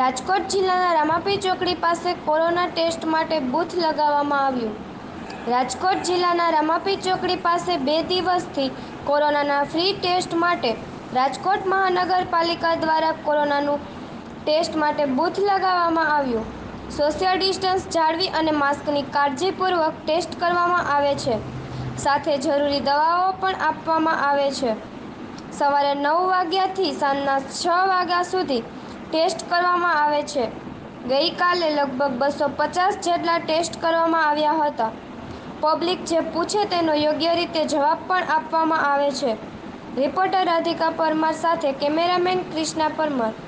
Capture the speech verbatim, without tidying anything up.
રાજકોટ જિલ્લાના રામાપીર ચોકડી પાસે કોરોના ટેસ્ટ માટે બૂથ લગાવવામાં આવ્યું. રાજકોટ જિલ્લાના રામાપીર ચોકડી પાસે બે દિવસથી કોરોનાના ફ્રી ટેસ્ટ માટે રાજકોટ મહાનગરપાલિકા દ્વારા કોરોનાનું ટેસ્ટ માટે બૂથ લગાવવામાં આવ્યું. સોશિયલ ડિસ્ટન્સ જાળવી અને માસ્કની કાળજીપૂર્વક ટેસ્ટ કરવામાં આવે છે, સાથે જરૂરી દવાઓ પણ આપવામાં આવે છે. સવારે નવ વાગ્યાથી સાંજના છ વાગ્યા સુધી ટેસ્ટ કરવામાં આવે છે. ગઈકાલે લગભગ બસો પચાસ જેટલા ટેસ્ટ કરવામાં આવ્યા હતા. પબ્લિક જે પૂછે તેનો યોગ્ય રીતે જવાબ પણ આપવામાં આવે છે. રિપોર્ટર રાધિકા પરમાર સાથે કેમેરામેન ક્રિષ્ના પરમાર.